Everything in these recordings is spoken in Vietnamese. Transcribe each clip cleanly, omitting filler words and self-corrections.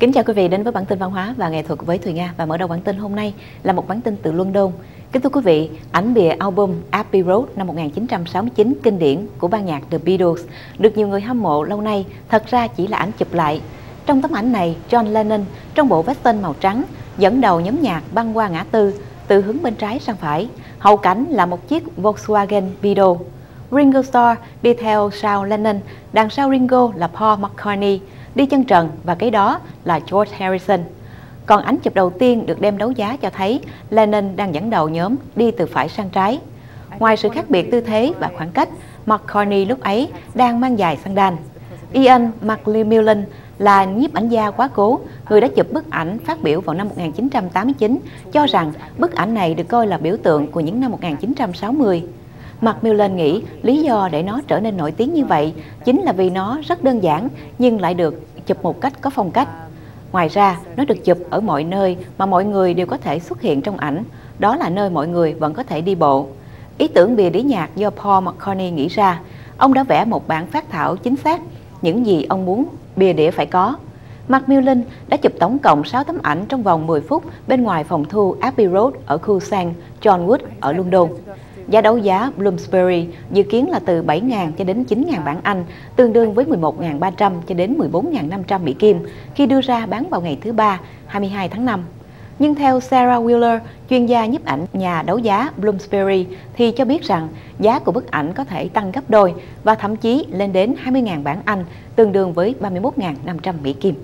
Kính chào quý vị đến với bản tin văn hóa và nghệ thuật với Thùy Nga, và mở đầu bản tin hôm nay là một bản tin từ London. Kính thưa quý vị, ảnh bìa album Abbey Road năm 1969 kinh điển của ban nhạc The Beatles được nhiều người hâm mộ lâu nay thật ra chỉ là ảnh chụp lại. Trong tấm ảnh này, John Lennon trong bộ vest màu trắng dẫn đầu nhóm nhạc băng qua ngã tư từ hướng bên trái sang phải. Hậu cảnh là một chiếc Volkswagen Beetle. Ringo Starr đi theo sau Lennon, đằng sau Ringo là Paul McCartney đi chân trần và kế đó là George Harrison. Còn ảnh chụp đầu tiên được đem đấu giá cho thấy Lennon đang dẫn đầu nhóm đi từ phải sang trái. Ngoài sự khác biệt tư thế và khoảng cách, McCartney lúc ấy đang mang giày sandal. Ian McLean là nhiếp ảnh gia quá cố, người đã chụp bức ảnh phát biểu vào năm 1989, cho rằng bức ảnh này được coi là biểu tượng của những năm 1960. Macmillan nghĩ lý do để nó trở nên nổi tiếng như vậy chính là vì nó rất đơn giản nhưng lại được chụp một cách có phong cách. Ngoài ra, nó được chụp ở mọi nơi mà mọi người đều có thể xuất hiện trong ảnh, đó là nơi mọi người vẫn có thể đi bộ. Ý tưởng bìa đĩa nhạc do Paul McCartney nghĩ ra. Ông đã vẽ một bản phác thảo chính xác những gì ông muốn bìa đĩa phải có. Macmillan đã chụp tổng cộng 6 tấm ảnh trong vòng 10 phút bên ngoài phòng thu Abbey Road ở khu St. John Wood ở London. Giá đấu giá Bloomsbury dự kiến là từ 7.000 cho đến 9.000 bảng Anh, tương đương với 11.300 cho đến 14.500 Mỹ Kim, khi đưa ra bán vào ngày thứ Ba, 22 tháng 5. Nhưng theo Sarah Wheeler, chuyên gia nhiếp ảnh nhà đấu giá Bloomsbury, thì cho biết rằng giá của bức ảnh có thể tăng gấp đôi và thậm chí lên đến 20.000 bảng Anh, tương đương với 31.500 Mỹ Kim.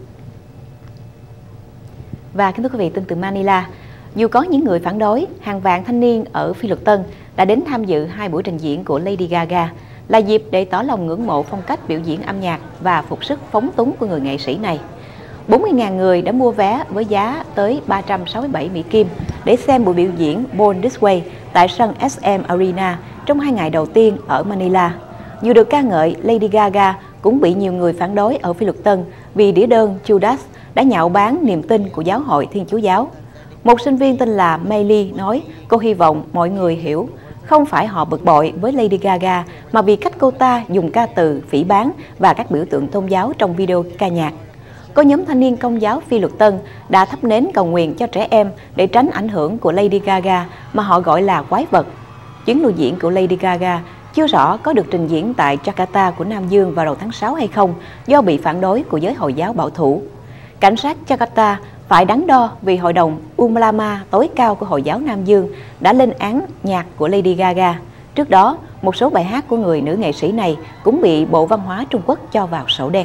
Và kính thưa quý vị, tin từ Manila. Dù có những người phản đối, hàng vạn thanh niên ở Phi Luật Tân đã đến tham dự 2 buổi trình diễn của Lady Gaga, là dịp để tỏ lòng ngưỡng mộ phong cách biểu diễn âm nhạc và phục sức phóng túng của người nghệ sĩ này. 40.000 người đã mua vé với giá tới 367 Mỹ Kim để xem buổi biểu diễn Born This Way tại sân SM Arena trong 2 ngày đầu tiên ở Manila. Dù được ca ngợi, Lady Gaga cũng bị nhiều người phản đối ở Phi Luật Tân vì đĩa đơn Judas đã nhạo báng niềm tin của giáo hội Thiên Chúa giáo. Một sinh viên tên là Maylie nói cô hy vọng mọi người hiểu không phải họ bực bội với Lady Gaga mà vì cách cô ta dùng ca từ, phỉ báng và các biểu tượng tôn giáo trong video ca nhạc. Có nhóm thanh niên Công giáo Phi Luật Tân đã thắp nến cầu nguyện cho trẻ em để tránh ảnh hưởng của Lady Gaga mà họ gọi là quái vật. Chuyến lưu diễn của Lady Gaga chưa rõ có được trình diễn tại Jakarta của Nam Dương vào đầu tháng 6 hay không do bị phản đối của giới Hồi giáo bảo thủ. Cảnh sát Jakarta phải đắn đo vì Hội đồng Ulama tối cao của Hồi giáo Nam Dương đã lên án nhạc của Lady Gaga. Trước đó, một số bài hát của người nữ nghệ sĩ này cũng bị Bộ Văn hóa Trung Quốc cho vào sổ đen.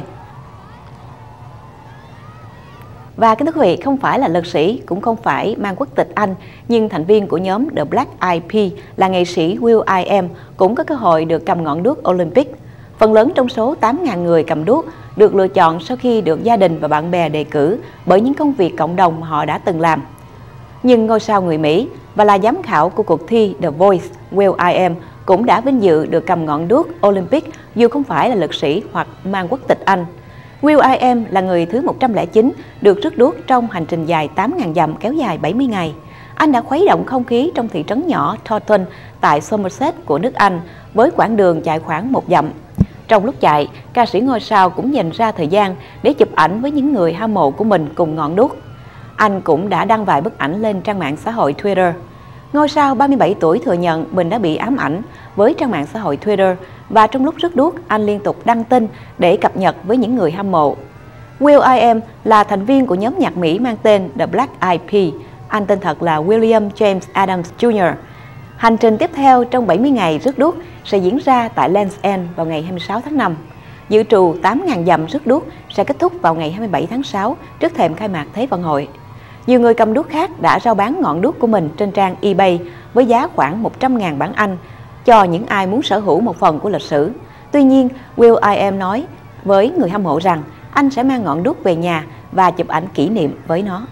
Và kính thưa quý vị, không phải là lực sĩ, cũng không phải mang quốc tịch Anh, nhưng thành viên của nhóm The Black Eyed Peas là nghệ sĩ will.i.am cũng có cơ hội được cầm ngọn đuốc Olympic. Phần lớn trong số 8.000 người cầm đuốc được lựa chọn sau khi được gia đình và bạn bè đề cử bởi những công việc cộng đồng mà họ đã từng làm. Nhưng ngôi sao người Mỹ và là giám khảo của cuộc thi The Voice, will.i.am cũng đã vinh dự được cầm ngọn đuốc Olympic dù không phải là lực sĩ hoặc mang quốc tịch Anh. will.i.am là người thứ 109 được rước đuốc trong hành trình dài 8.000 dặm kéo dài 70 ngày. Anh đã khuấy động không khí trong thị trấn nhỏ Taunton tại Somerset của nước Anh với quãng đường chạy khoảng 1 dặm. Trong lúc chạy, ca sĩ ngôi sao cũng dành ra thời gian để chụp ảnh với những người hâm mộ của mình cùng ngọn đuốc. Anh cũng đã đăng vài bức ảnh lên trang mạng xã hội Twitter. Ngôi sao 37 tuổi thừa nhận mình đã bị ám ảnh với trang mạng xã hội Twitter và trong lúc rước đuốc, anh liên tục đăng tin để cập nhật với những người hâm mộ. will.i.am là thành viên của nhóm nhạc Mỹ mang tên The Black Eyed Peas. Anh tên thật là William James Adams Jr. Hành trình tiếp theo trong 70 ngày rước đuốc sẽ diễn ra tại Land's End vào ngày 26 tháng 5. Dự trù 8.000 dặm rước đuốc sẽ kết thúc vào ngày 27 tháng 6 trước thềm khai mạc Thế vận hội. Nhiều người cầm đuốc khác đã rao bán ngọn đuốc của mình trên trang eBay với giá khoảng 100.000 bảng Anh cho những ai muốn sở hữu một phần của lịch sử. Tuy nhiên, will.i.am nói với người hâm mộ rằng anh sẽ mang ngọn đuốc về nhà và chụp ảnh kỷ niệm với nó.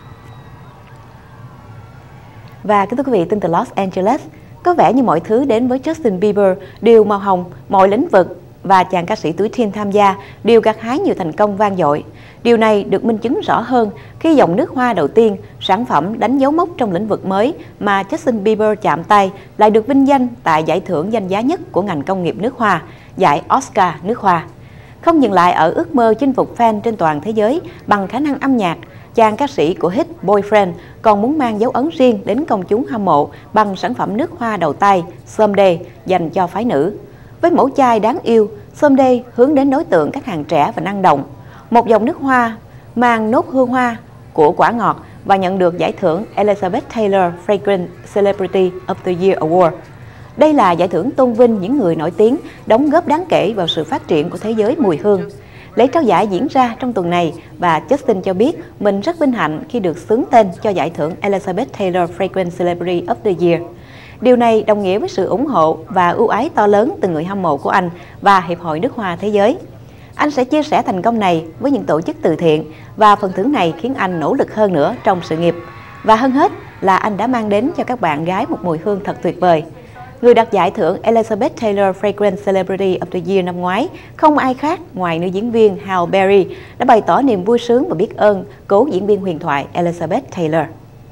Và kính thưa quý vị, tin từ Los Angeles. Có vẻ như mọi thứ đến với Justin Bieber đều màu hồng, mọi lĩnh vực và chàng ca sĩ tuổi teen tham gia đều gặt hái nhiều thành công vang dội. Điều này được minh chứng rõ hơn khi dòng nước hoa đầu tiên, sản phẩm đánh dấu mốc trong lĩnh vực mới mà Justin Bieber chạm tay, lại được vinh danh tại giải thưởng danh giá nhất của ngành công nghiệp nước hoa, giải Oscar nước hoa. Không dừng lại ở ước mơ chinh phục fan trên toàn thế giới bằng khả năng âm nhạc, chàng ca sĩ của hit Boyfriend còn muốn mang dấu ấn riêng đến công chúng hâm mộ bằng sản phẩm nước hoa đầu tay Someday dành cho phái nữ. Với mẫu chai đáng yêu, Someday hướng đến đối tượng khách hàng trẻ và năng động. Một dòng nước hoa mang nốt hương hoa của quả ngọt và nhận được giải thưởng Elizabeth Taylor Fragrance Celebrity of the Year Award. Đây là giải thưởng tôn vinh những người nổi tiếng đóng góp đáng kể vào sự phát triển của thế giới mùi hương. Lễ trao giải diễn ra trong tuần này và Justin cho biết mình rất vinh hạnh khi được xướng tên cho giải thưởng Elizabeth Taylor Fragrance Celebrity of the Year. Điều này đồng nghĩa với sự ủng hộ và ưu ái to lớn từ người hâm mộ của anh và Hiệp hội Nước hoa Thế giới. Anh sẽ chia sẻ thành công này với những tổ chức từ thiện và phần thưởng này khiến anh nỗ lực hơn nữa trong sự nghiệp. Và hơn hết là anh đã mang đến cho các bạn gái một mùi hương thật tuyệt vời. Người đoạt giải thưởng Elizabeth Taylor Fragrance Celebrity of the Year năm ngoái không ai khác ngoài nữ diễn viên Halle Berry đã bày tỏ niềm vui sướng và biết ơn cố diễn viên huyền thoại Elizabeth Taylor.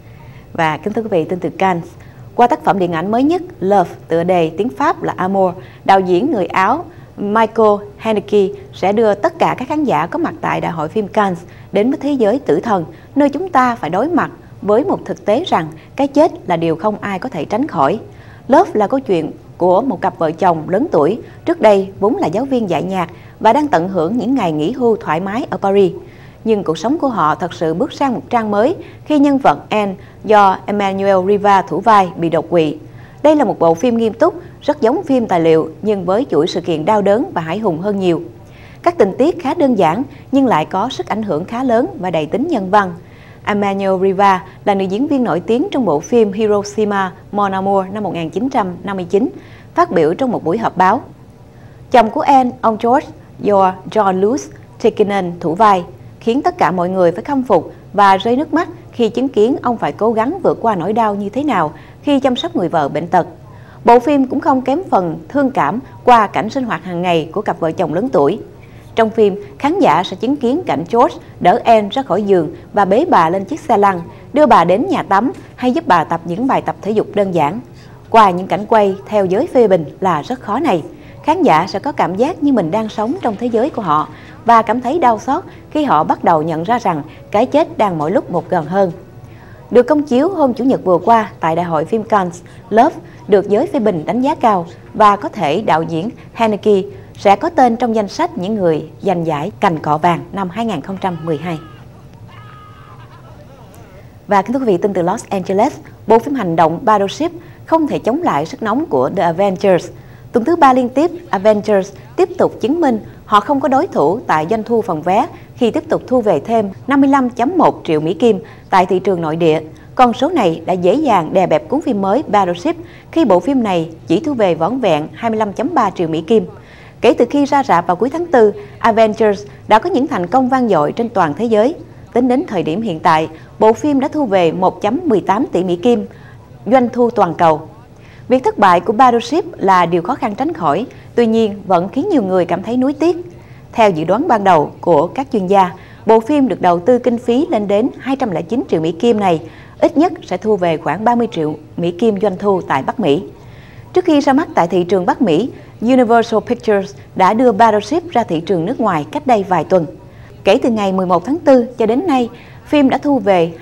Và kính thưa quý vị, tin từ Cannes, qua tác phẩm điện ảnh mới nhất Love, tựa đề tiếng Pháp là Amour, đạo diễn người Áo Michael Haneke sẽ đưa tất cả các khán giả có mặt tại Đại hội phim Cannes đến với thế giới tử thần, nơi chúng ta phải đối mặt với một thực tế rằng cái chết là điều không ai có thể tránh khỏi. Love là câu chuyện của một cặp vợ chồng lớn tuổi, trước đây vốn là giáo viên dạy nhạc và đang tận hưởng những ngày nghỉ hưu thoải mái ở Paris. Nhưng cuộc sống của họ thật sự bước sang một trang mới khi nhân vật Anne do Emmanuel Riva thủ vai bị đột quỵ. Đây là một bộ phim nghiêm túc, rất giống phim tài liệu nhưng với chuỗi sự kiện đau đớn và hãi hùng hơn nhiều. Các tình tiết khá đơn giản nhưng lại có sức ảnh hưởng khá lớn và đầy tính nhân văn. Emmanuel Riva là nữ diễn viên nổi tiếng trong bộ phim Hiroshima Mon Amour năm 1959, phát biểu trong một buổi họp báo. Chồng của Anne, ông George do Jean-Louis Trintignant thủ vai, khiến tất cả mọi người phải khâm phục và rơi nước mắt khi chứng kiến ông phải cố gắng vượt qua nỗi đau như thế nào khi chăm sóc người vợ bệnh tật. Bộ phim cũng không kém phần thương cảm qua cảnh sinh hoạt hàng ngày của cặp vợ chồng lớn tuổi. Trong phim, khán giả sẽ chứng kiến cảnh George đỡ Anne ra khỏi giường và bế bà lên chiếc xe lăn, đưa bà đến nhà tắm hay giúp bà tập những bài tập thể dục đơn giản. Qua những cảnh quay theo giới phê bình là rất khó này, khán giả sẽ có cảm giác như mình đang sống trong thế giới của họ và cảm thấy đau xót khi họ bắt đầu nhận ra rằng cái chết đang mỗi lúc một gần hơn. Được công chiếu hôm Chủ nhật vừa qua tại Đại hội phim Cannes, Love được giới phê bình đánh giá cao và có thể đạo diễn Haneke sẽ có tên trong danh sách những người giành giải Cành Cọ Vàng năm 2012. Và kính thưa quý vị, tin từ Los Angeles, bộ phim hành động Battleship không thể chống lại sức nóng của The Avengers. Tuần thứ 3 liên tiếp, Avengers tiếp tục chứng minh họ không có đối thủ tại doanh thu phòng vé khi tiếp tục thu về thêm 55,1 triệu Mỹ Kim tại thị trường nội địa. Con số này đã dễ dàng đè bẹp cuốn phim mới Battleship khi bộ phim này chỉ thu về vỏn vẹn 25,3 triệu Mỹ Kim. Kể từ khi ra rạp vào cuối tháng 4, Avengers đã có những thành công vang dội trên toàn thế giới. Tính đến thời điểm hiện tại, bộ phim đã thu về 1,18 tỷ Mỹ Kim, doanh thu toàn cầu. Việc thất bại của Battleship là điều khó khăn tránh khỏi, tuy nhiên vẫn khiến nhiều người cảm thấy nuối tiếc. Theo dự đoán ban đầu của các chuyên gia, bộ phim được đầu tư kinh phí lên đến 209 triệu Mỹ Kim này, ít nhất sẽ thu về khoảng 30 triệu Mỹ Kim doanh thu tại Bắc Mỹ. Trước khi ra mắt tại thị trường Bắc Mỹ, Universal Pictures đã đưa Battleship ra thị trường nước ngoài cách đây vài tuần. Kể từ ngày 11 tháng 4 cho đến nay, phim đã thu về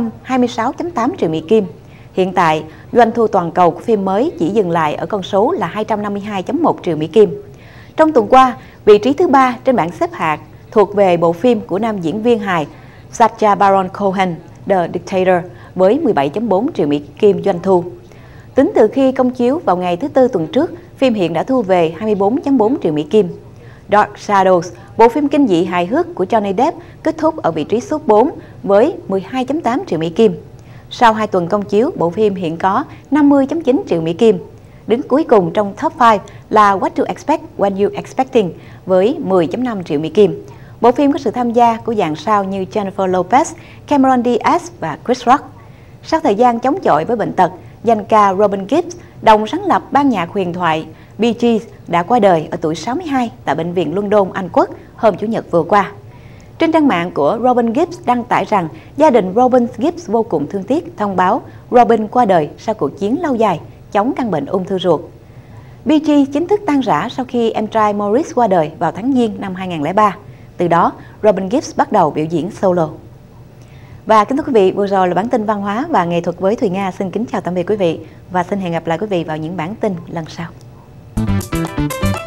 226,8 triệu Mỹ Kim. Hiện tại, doanh thu toàn cầu của phim mới chỉ dừng lại ở con số là 252,1 triệu Mỹ Kim. Trong tuần qua, vị trí thứ 3 trên bảng xếp hạng thuộc về bộ phim của nam diễn viên hài Sacha Baron Cohen, The Dictator, với 17,4 triệu Mỹ Kim doanh thu. Tính từ khi công chiếu vào ngày thứ Tư tuần trước, phim hiện đã thu về 24,4 triệu Mỹ Kim. Dark Shadows, bộ phim kinh dị hài hước của Johnny Depp, kết thúc ở vị trí số 4 với 12,8 triệu Mỹ Kim. Sau 2 tuần công chiếu, bộ phim hiện có 50,9 triệu Mỹ Kim. Đứng cuối cùng trong top 5 là What to Expect When You Expecting với 10,5 triệu Mỹ Kim. Bộ phim có sự tham gia của dàn sao như Jennifer Lopez, Cameron Diaz và Chris Rock. Sau thời gian chống chọi với bệnh tật, danh ca Robin Gibb, đồng sáng lập ban nhạc huyền thoại Bee Gees, đã qua đời ở tuổi 62 tại Bệnh viện London, Anh Quốc hôm Chủ nhật vừa qua. Trên trang mạng của Robin Gibb đăng tải rằng gia đình Robin Gibb vô cùng thương tiếc thông báo Robin qua đời sau cuộc chiến lâu dài chống căn bệnh ung thư ruột. Bee Gees chính thức tan rã sau khi em trai Maurice qua đời vào tháng Giêng năm 2003. Từ đó, Robin Gibb bắt đầu biểu diễn solo. Và kính thưa quý vị, vừa rồi là bản tin văn hóa và nghệ thuật với Thùy Nga. Xin kính chào tạm biệt quý vị và xin hẹn gặp lại quý vị vào những bản tin lần sau.